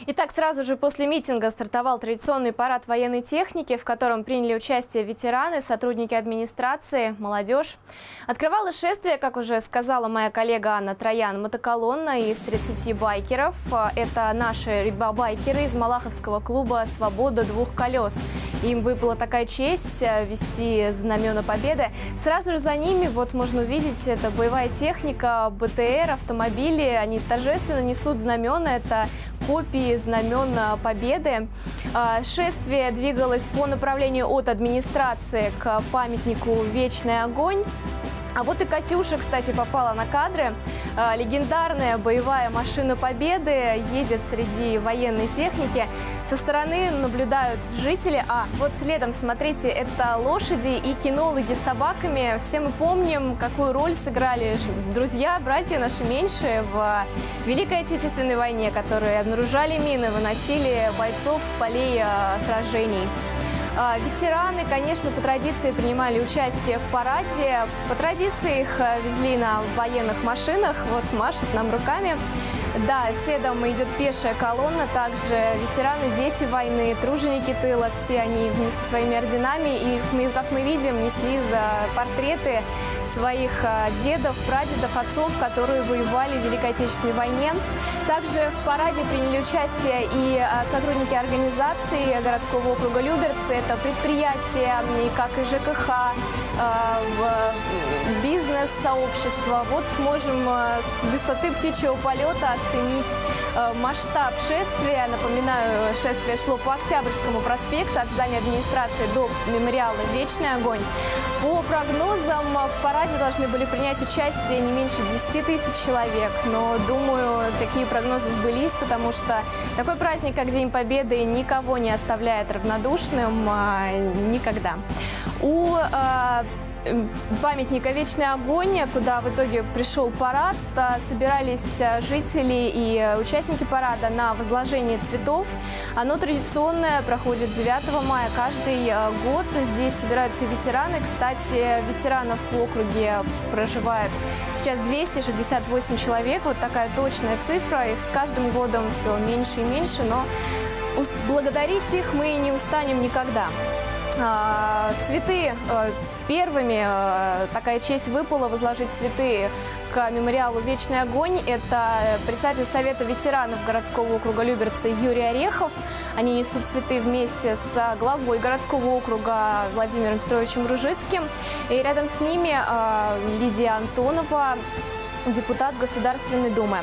Итак, сразу же после митинга стартовал традиционный парад военной техники, в котором приняли участие ветераны, сотрудники администрации, молодежь. Открывало шествие, как уже сказала моя коллега Анна Троян, мотоколонна из 30 байкеров. Это наши байкеры из Малаховского клуба «Свобода двух колес». Им выпала такая честь вести знамена победы. Сразу же за ними, вот можно увидеть, это боевая техника, БТР, автомобили. Они торжественно несут знамена. Это копии знамен победы. Шествие двигалось по направлению от администрации к памятнику «Вечный огонь». А вот и Катюша, кстати, попала на кадры. Легендарная боевая машина победы едет среди военной техники. Со стороны наблюдают жители. А вот следом, смотрите, это лошади и кинологи с собаками. Все мы помним, какую роль сыграли друзья, братья наши меньшие в Великой Отечественной войне, которые обнаружали мины, выносили бойцов с полей сражений. Ветераны, конечно, по традиции принимали участие в параде. По традиции их везли на военных машинах. Вот машут нам руками. Да, следом идет пешая колонна. Также ветераны, дети войны, труженики тыла. Все они вместе со своими орденами. И, как мы видим, несли за портреты своих дедов, прадедов, отцов, которые воевали в Великой Отечественной войне. Также в параде приняли участие и сотрудники организации городского округа Люберцы. Это предприятия, как и ЖКХ, бизнес-сообщество. Вот можем с высоты птичьего полета оценить масштаб шествия. Напоминаю, шествие шло по Октябрьскому проспекту от здания администрации до мемориала «Вечный огонь». По прогнозам, в параде должны были принять участие не меньше 10 тысяч человек. Но, думаю, такие прогнозы сбылись, потому что такой праздник, как День Победы, никого не оставляет равнодушным никогда. У памятника «Вечный огонь», куда в итоге пришел парад, собирались жители и участники парада на возложение цветов. Оно традиционное, проходит 9 мая каждый год. Здесь собираются ветераны. Кстати, ветеранов в округе проживает сейчас 268 человек. Вот такая точная цифра. Их с каждым годом все меньше и меньше, но благодарить их мы не устанем никогда. Цветы первыми, такая честь выпала возложить цветы к мемориалу «Вечный огонь». Это председатель Совета ветеранов городского округа Люберцы Юрий Орехов. Они несут цветы вместе с главой городского округа Владимиром Петровичем Ружицким. И рядом с ними Лидия Антонова, депутат Государственной Думы.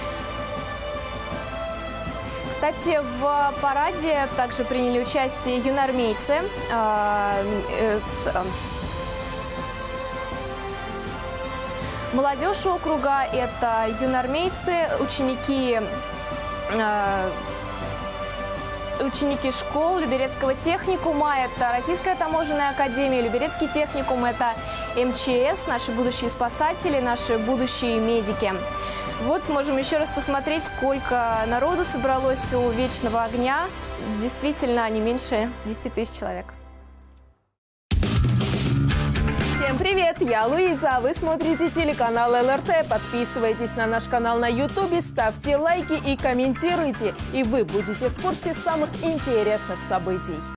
Кстати, в параде также приняли участие юноармейцы. Молодежь округа – это юноармейцы, ученики школ Люберецкого техникума, это Российская таможенная академия, Люберецкий техникум, это МЧС, наши будущие спасатели, наши будущие медики. Вот можем еще раз посмотреть, сколько народу собралось у «Вечного огня». Действительно, не меньше 10 тысяч человек. Всем привет! Я Луиза, вы смотрите телеканал ЛРТ. Подписывайтесь на наш канал на YouTube, ставьте лайки и комментируйте. И вы будете в курсе самых интересных событий.